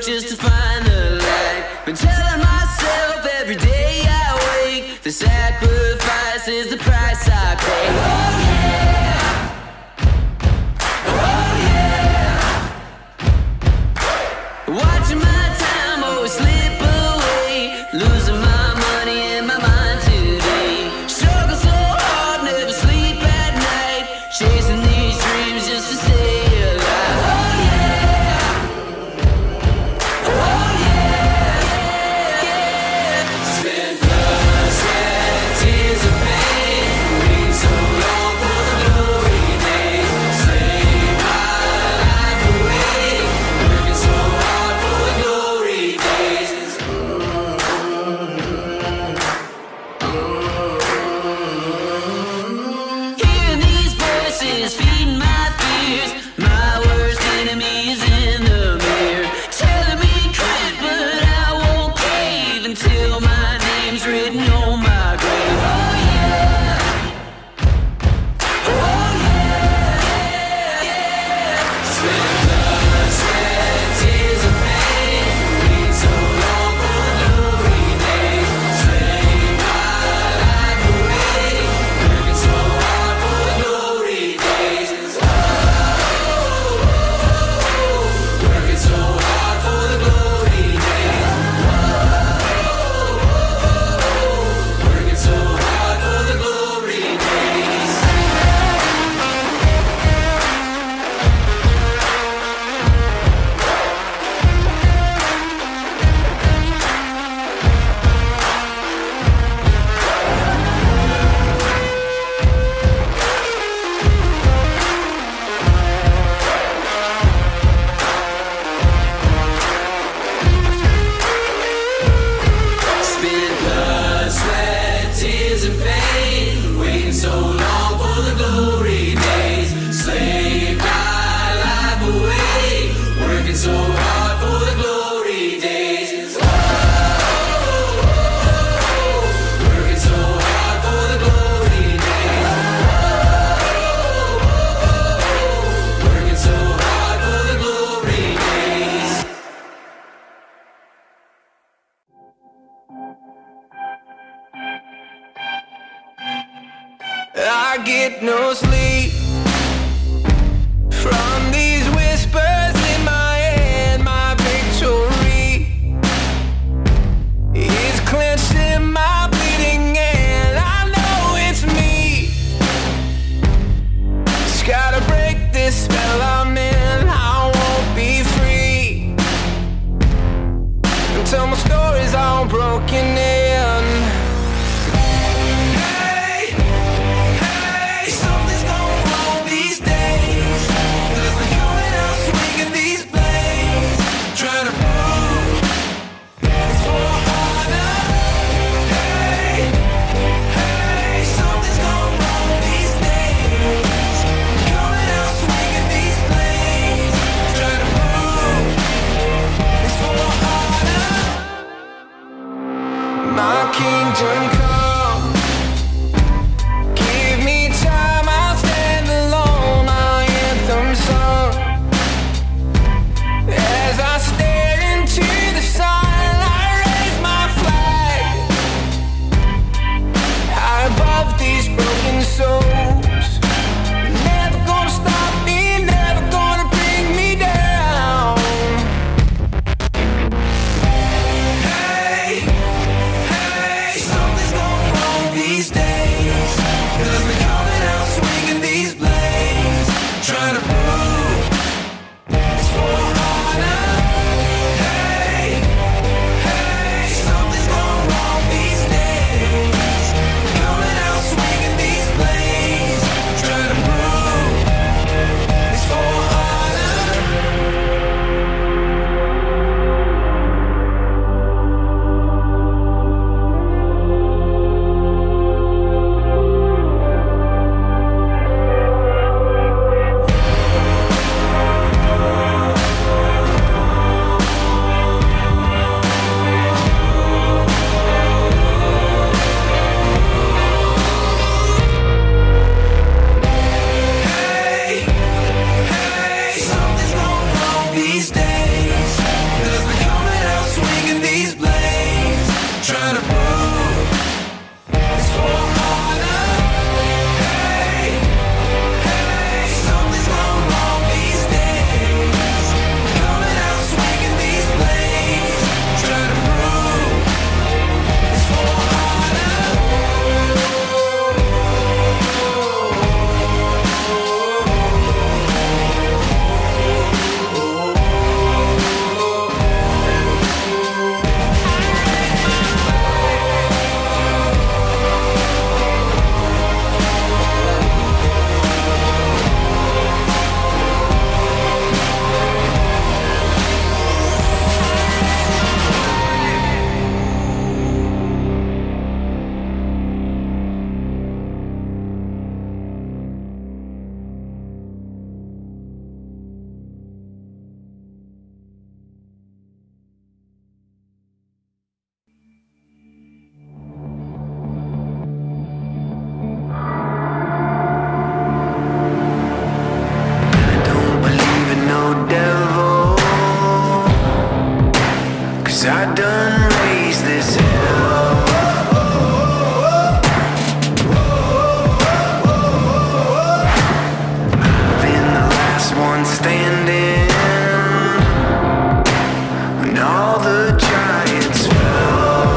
just to find the light. Been telling myself every day I wake, the sacrifice is the price I pay. Oh yeah, oh yeah. Watching my time always slip away, losing my money and my mind today. Struggle so hard, never sleep at night, chasing these dreams just to stay alive. Oh yeah, oh yeah, yeah. Spent blood, sweat, tears and pain, waiting so long for the glory days. Slave my life away, working so hard for the glory days. Hearing these voices, feeding my fears, my worst enemy is in the mirror, telling me quit, but I won't cave until my name's written on my grave. Oh yeah, oh yeah, yeah. Spent blood, sweat, tears and pain, waiting so long for the glory days. Slave my life away, working so hard for the glory days. Working so hard for the glory days. Working so hard for the glory days. Spent blood, sweat, tears and pain, waiting so long for the glory days. Slave my life away, working so hard for the glory days. Working so hard for the glory days. Working so hard for the glory days. I get no sleep from these whispers in my head. My victory is clenched in my bleeding hand. I know it's me. Just gotta break this spell I'm in. I won't be free until my story's all broken in. Something's going wrong these days, 'cause we're coming out swinging these blades, trying to prove it's for honor. Hey, hey, something's going wrong these days, coming out swinging these blades, trying to prove it's for honor. My kingdom come, give me time, I'll stand alone. My anthem sung as I stare into the sun. I raise my flag high above these broken souls. Never gonna stop me, never gonna bring me down. Hey, hey, something's 'cause I done raised this hell. I've been the last one standing when all the giants fell.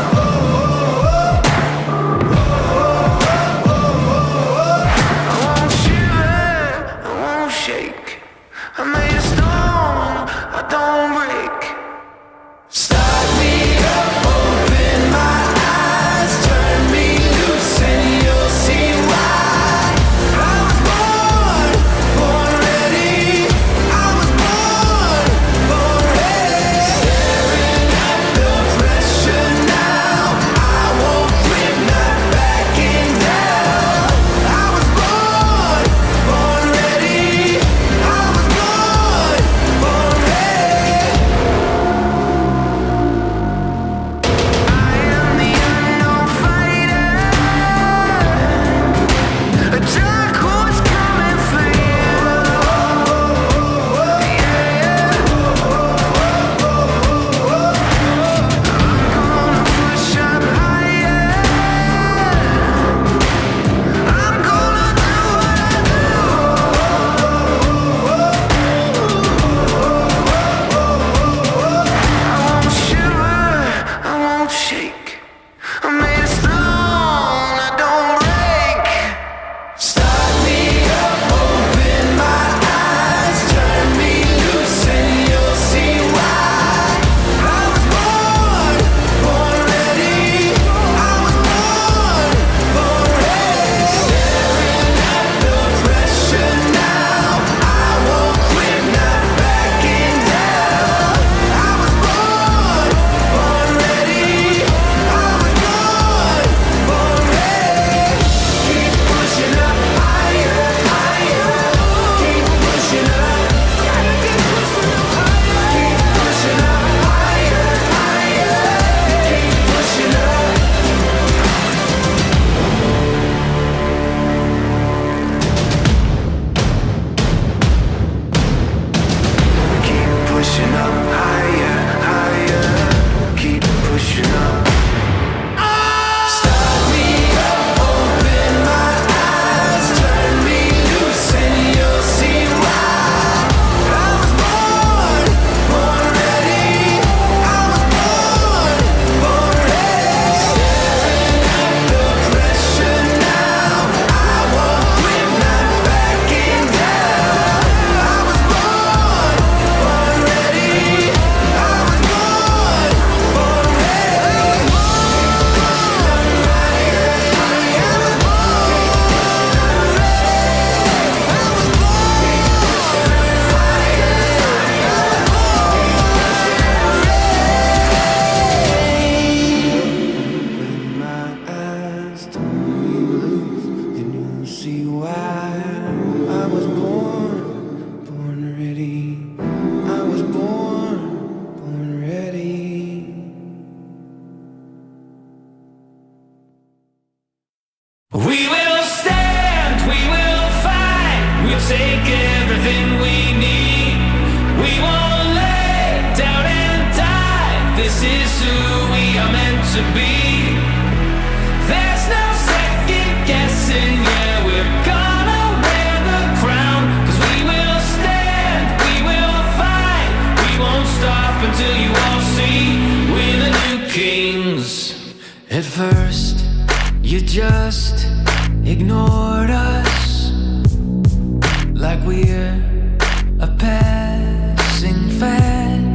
I won't shiver, I won't shake. I'm made of stone, I don't break. Start me up, open my eyes, turn me loose and you'll see why. I was born, born ready. I was born, born ready. Staring at the pressure now, I won't quit, not backing down. I was born, born ready. I was born, born ready. I am the unknown fighter, a dark horse coming for you. Yeah. I'm gonna push up higher. I'm gonna do what I do. I won't shiver, I won't shake. I'm made of stone, I don't break. Start me up, open my eyes, turn me loose and you'll see why. I was born, born ready. I was born, born ready. Staring at the pressure now, I won't quit, not backing down. I was born, born ready. I was born, born ready. Keep pushing up higher, higher. Keep pushing up. Gotta keep pushing up higher. Keep pushing up higher, higher. Keep pushing up. Keep pushing up higher, higher. Keep pushing up. Start me up, open my eyes, turn me loose and you'll see why. I was born, born ready. I was born, born ready. Staring at the pressure now, I won't quit, not backing down. I was born, born ready. I was born, born ready. Open my eyes, turn me loose, and you'll see why. I was born, born ready. I was born, born ready. We will stand, we will fight, we'll take everything we need. We won't lay down and die. This is who we are meant to be. There's no second guessing, yeah, we're gonna wear the crown. 'Cause we will stand, we will fight, we won't stop until you all see we're the new kings. At first, you just ignored us like we're a passing fad.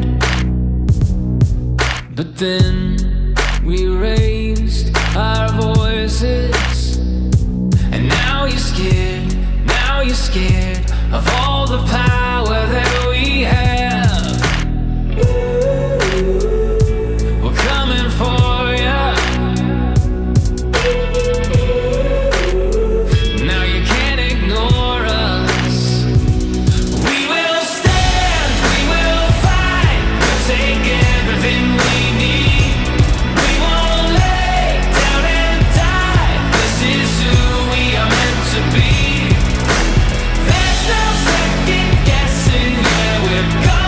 But then we raised our voices, and now you're scared of all the power that we have. We're coming for you. Now you can't ignore us. We will stand, we will fight, we'll take everything we need. We won't lay down and die. This is who we are meant to be. There's no second guessing where we're going.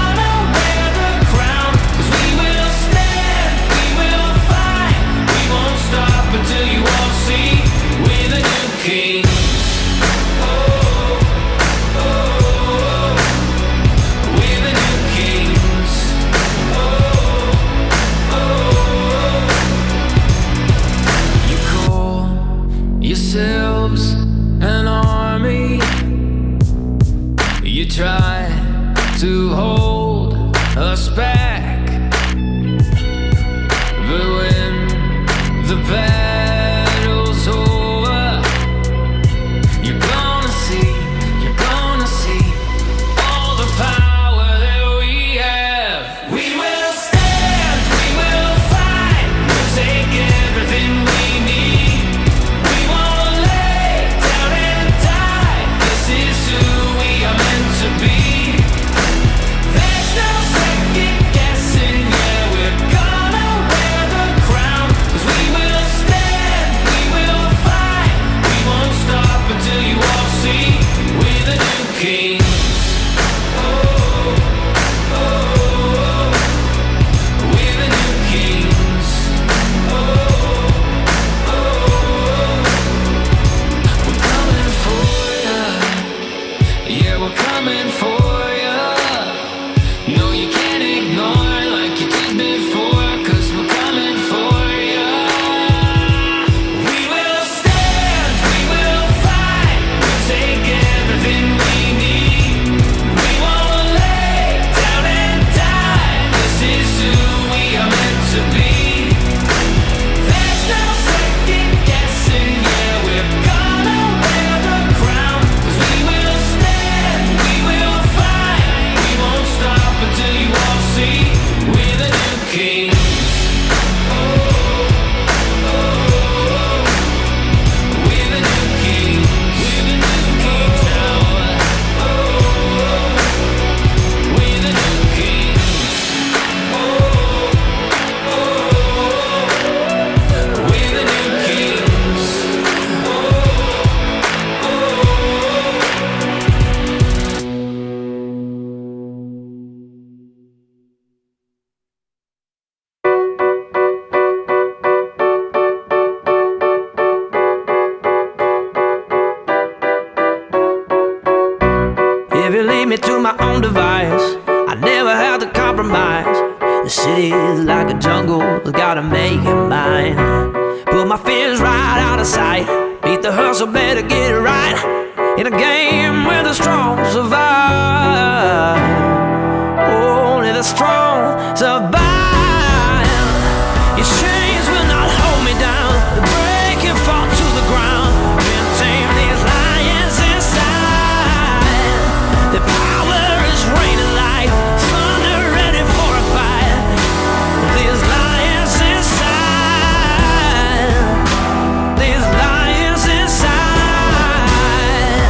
my own device. I never had to compromise. The city is like a jungle, gotta make it mine. Put my fears right out of sight. Beat the hustle, better get it right. In a game where the strong survive. Only the strong survive. Your chains will not hold me down. The break and fall to the ground. Can't tame these lions inside. The power is raining like thunder, ready for a fight. These lions inside. These lions inside.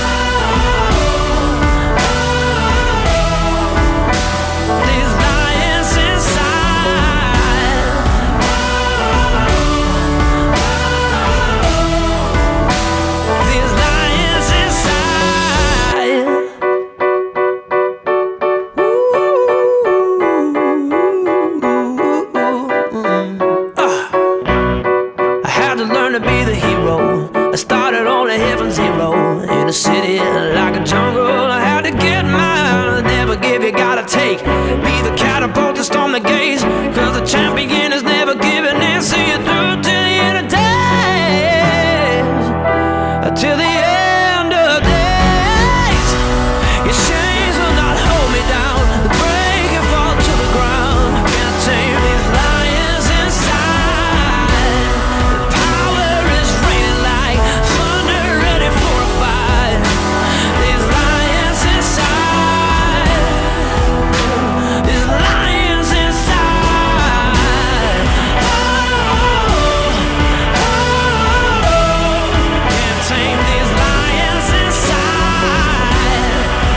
These lions inside. These lions inside. I had to learn to be the hero. I started on a heaven zero. In a city like a jungle, I had to get mine. Never give, you gotta take. Be the catapult to storm the gates. Cause the champion is never giving in. See you through till the end of days. Till the end of days. Your chains will not hold me down. The break and fall to the ground. Can't tame these lions inside. The power is raining like thunder, ready for a fight. These lions inside. These lions inside. Can't tame these lions inside.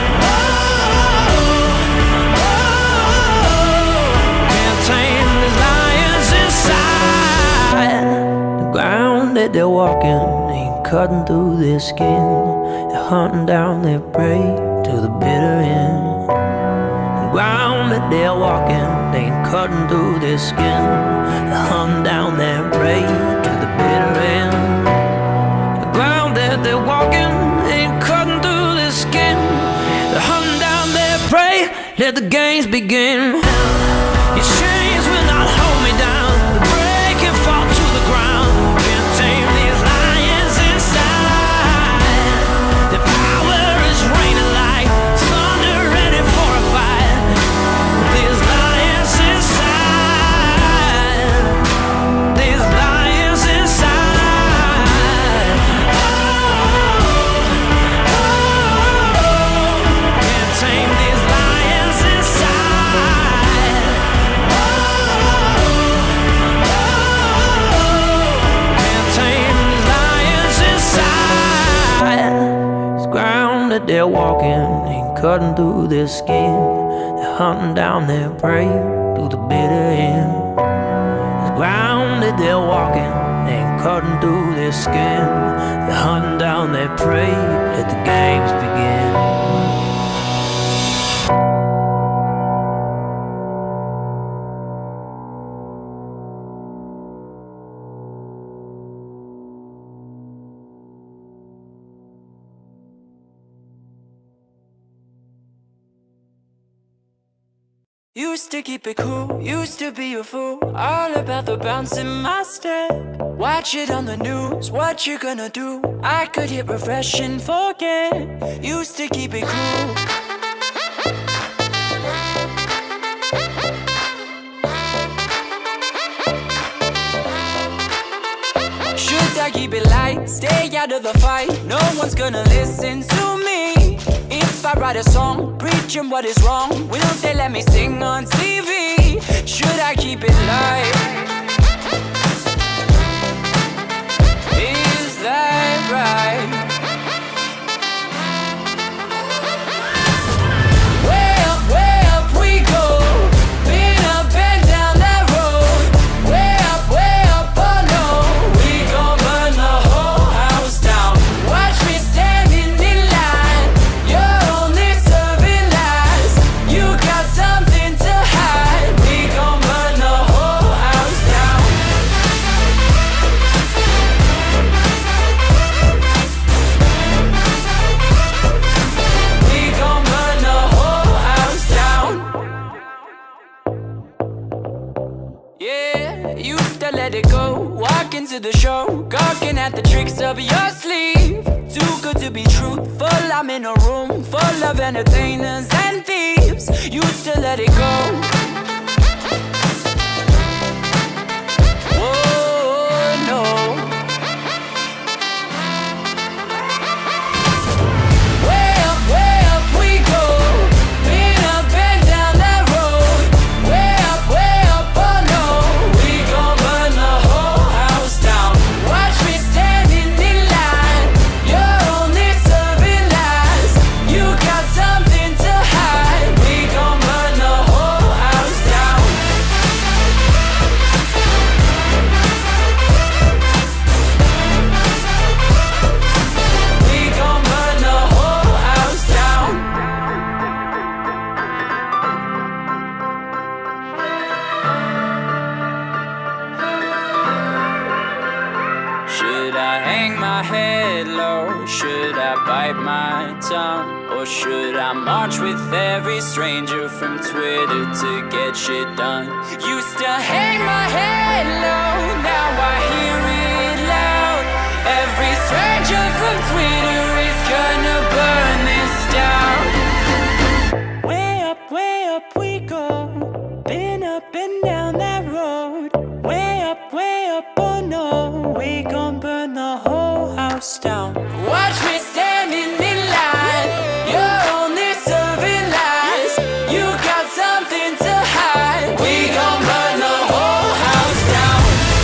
Can't tame these lions inside. The ground that they're walking ain't cutting through their skin. They're hunting down their prey to the bitter end. The ground that they're walking ain't cutting through their skin. They're hunting down their prey to the bitter end. The ground that they're walking ain't cutting through their skin. They're hunting down their prey. Let the games begin. Your chains will not hold me down. The break and fall to the ground. Can't tame these lions inside. The power is raining like thunder, ready for a fight. These lions inside. These lions inside. Can't tame these lions inside. Can't tame these lions inside. This ground that they're walking ain't cutting through their skin. They're hunting down their prey through the bitter end. This ground that they're walking ain't cutting through their skin. They're hunting down their prey. Let the games begin. Used to keep it cool, used to be a fool. All about the bounce in my step. Watch it on the news, what you gonna do? I could hit refresh and forget. Used to keep it cool. Should I keep it light, stay out of the fight? No one's gonna listen to me. If I write a song, preaching what is wrong, will they let me sing on TV? Should I keep it light? Is that right? Way up we go. Been up and down that road. Way up, oh no. We gon' burn the whole house down. Watch me standing in line. You're only serving lies. You got something to hide. We gon' burn the whole house Yeah, used to let it go, walk into the show, gawking at the tricks up your sleeve. Too good to be truthful, I'm in a room full of entertainers and thieves. Used to let it go. Whoa, no. Way up we go. Been up and down that road. Way up, oh no. We gon' burn the whole house down. Watch me standing in line. You're only serving lies. You got something to hide. We gon' burn the whole house down. We gon' burn the whole house down. Should I hang my head low? Should I bite my tongue? Or should I march with every stranger from Twitter to get shit done? Used to hang my head low, now I hear it loud. Every stranger from Twitter is gonna burn this down. Way up we go. Been up and down that road. Way up, oh no. We gon' burn the whole house down. Watch me standing in line. You're only serving lies. You got something to hide. We gon' burn the whole house down.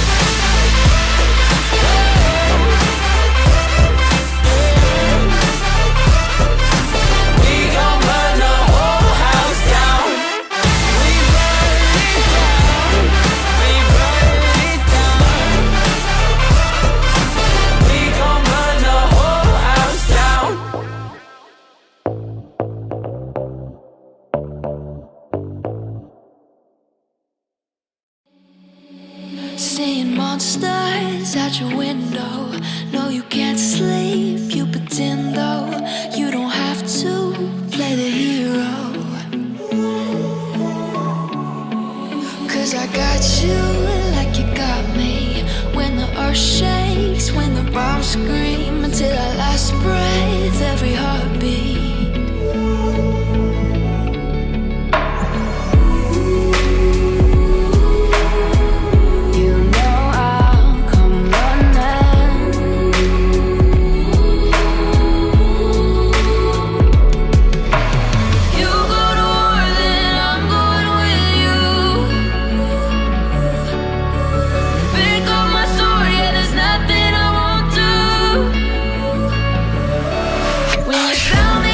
We gon' burn the whole house down. We burn it down. We burn it down. We gon' burn the whole house down. Seeing monsters out your window. No, you can't sleep, you pretend though. You don't have to play the hero. 'Cause I got you like you got me. When the earth shakes, when the bombs scream, until our last breath, every heartbeat. You know I'll come running. You go to war, then I'm going with you. Pick up my sword, yeah, there's nothing I won't do. When you found me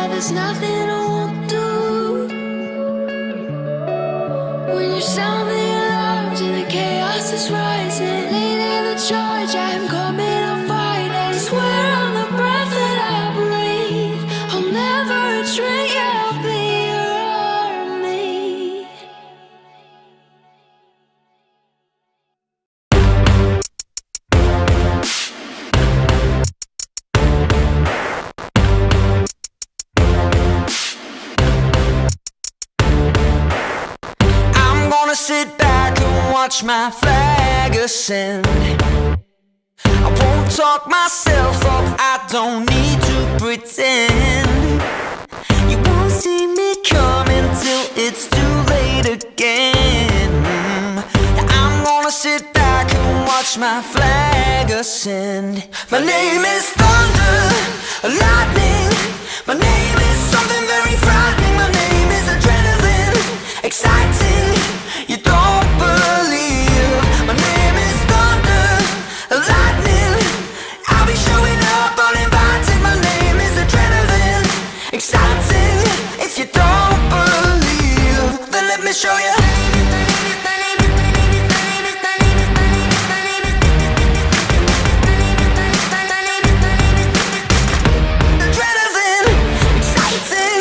that there's nothing I won't do. When you sound the alarms and the chaos is rising, leading the charge, I'm coming, I'll fight. I swear on the breath that I breathe, I'll never retreat, yeah, I'll be your army. I'm gonna sit back and watch my flag ascend. I won't talk myself up, I don't need to pretend. You won't see me coming till it's too late again. I'm gonna sit back and watch my flag ascend. My name is thunder, lightning. My name is something very frightening. My name is adrenaline, exciting. You don't believe. My name is thunder, lightning. I'll be showing up uninvited. My name is adrenaline, exciting. If you don't believe, then let me show you. Adrenaline, exciting.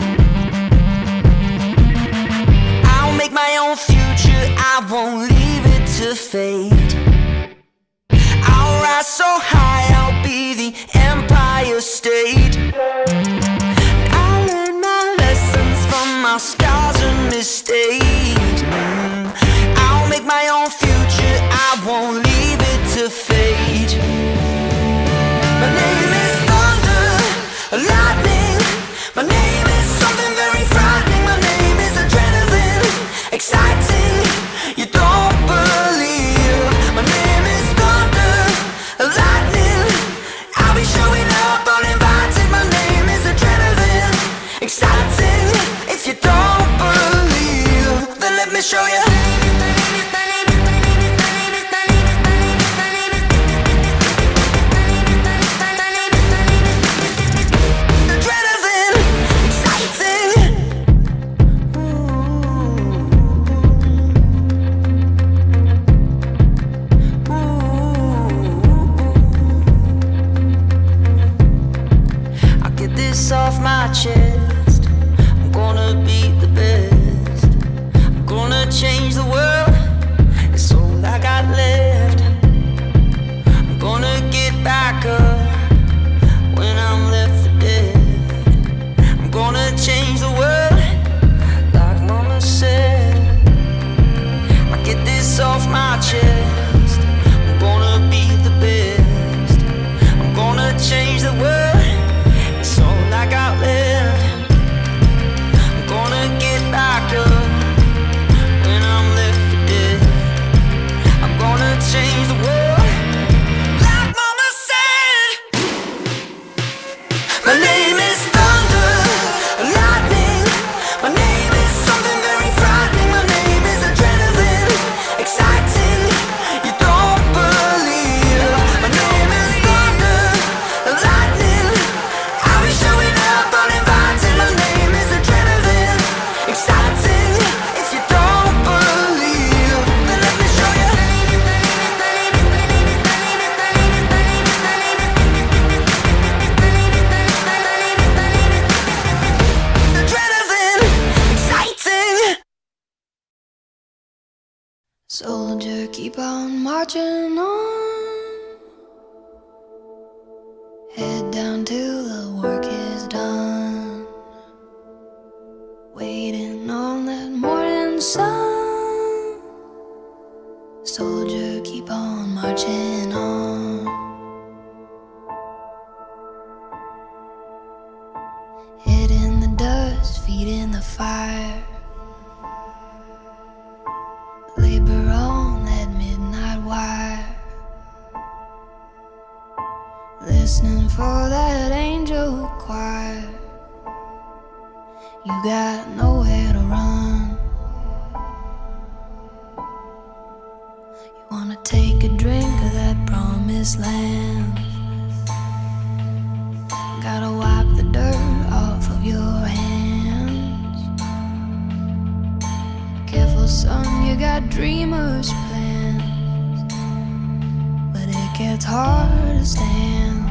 I'll make my own future, I won't leave it to fate. I'll rise so high, I'll be the Empire State. I'll learn my lessons from my scars and mistakes. I'll make my own future, I won't leave it to fate. My name is thunder, lightning. My name is something very frightening. My name is adrenaline, exciting. You don't believe. My name is thunder, lightning. I'll be showing up uninvited. My name is adrenaline, exciting. If you don't believe, then let me show you. Adrenaline, exciting. I'll get this off my chest. I'm gonna be the best. I'm gonna change the world. It's all I got left. I'm gonna get back up when I'm left for dead. I'm gonna change the world, like Mama said. I get this off my chest. I'm gonna be the best. I'm gonna change the world. It's all I got left. I'm gonna get back up when I'm left for dead. I'm gonna change the world, like Mama said. My name is thunder, lightning. My name is something very frightening. My name is adrenaline, exciting. You don't believe. My name is thunder, lightning. I'll be showing up uninvited. My name is adrenaline, exciting. If you don't believe, then let me show you. Adrenaline, exciting. Soldier, keep on marching on. Head down till the work is done. Waiting on that morning sun. Soldier, keep on marching on. Head in the dust, feet in the fire. Labor on that midnight wire. Listening for that angel choir. You got nowhere to run. You wanna take a drink of that promised land. Gotta wipe the dirt off of got dreamers' plans, but it gets hard to stand.